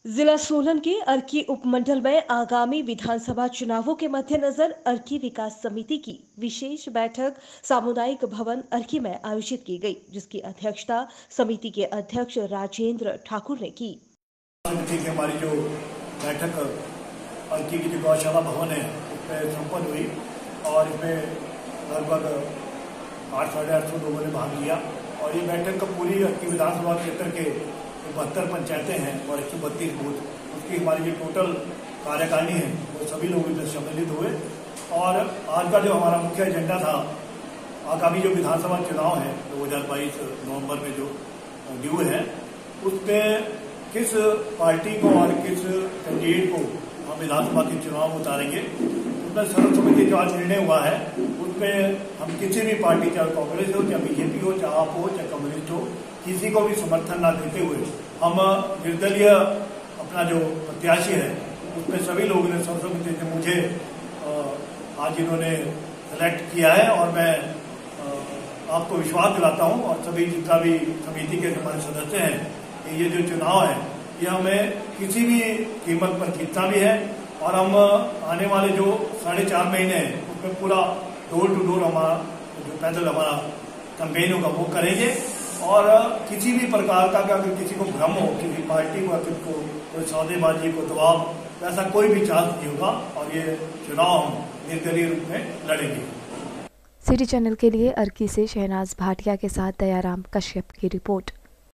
जिला सोलन के अर्की उपमंडल में आगामी विधानसभा चुनावों के मद्देनजर अर्की विकास समिति की विशेष बैठक सामुदायिक भवन अर्की में आयोजित की गई, जिसकी अध्यक्षता समिति के अध्यक्ष राजेंद्र ठाकुर ने की। समिति की हमारी जो बैठक अर्की की जो गौशाला भवन है उसमें संपन्न हुई और इसमें लगभग 800-850 लोगों ने भाग लिया। और ये बैठक का पूरी अर्की विधानसभा क्षेत्र के 72 पंचायतें हैं और 132 बूथ, उसकी हमारी जो टोटल कार्यकारिणी है वो सभी लोग इसमें सम्मिलित हुए। और आज का जो हमारा मुख्य एजेंडा था, आगामी जो विधानसभा चुनाव है 2022 नवंबर में जो ड्यू है, उसमें किस पार्टी को और किस कैंडिडेट को हम विधानसभा के चुनाव में उतारेंगे। उसमें सर्वसम्मति जो आज निर्णय हुआ है उसमें हम किसी भी पार्टी, चाहे कांग्रेस हो, चाहे बीजेपी हो, चाहे आप हो, चाहे कम्युनिस्ट हो, किसी को भी समर्थन न देते हुए हम निर्दलीय अपना जो प्रत्याशी है उसमें सभी लोगों ने सर्वसम्मति से मुझे आज इन्होंने सेलेक्ट किया है। और मैं आपको विश्वास दिलाता हूं और सभी जितना भी समिति के हमारे सदस्य हैं कि ये जो चुनाव है ये हमें किसी भी कीमत पर जीतना भी है। और हम आने वाले जो 4.5 महीने हैं उसमें पूरा डोर टू डोर हमारा जो पैदल हमारा कैंपेन होगा वो करेंगे। और किसी भी प्रकार का अगर किसी को भ्रम हो, किसी पार्टी को किसी को कोई सौदेबाजी को दबाव, ऐसा कोई भी चांस नहीं होगा और ये चुनाव हम निर्दलीय रूप में लड़ेंगे। सिटी चैनल के लिए अर्की से शहनाज भाटिया के साथ दयाराम कश्यप की रिपोर्ट।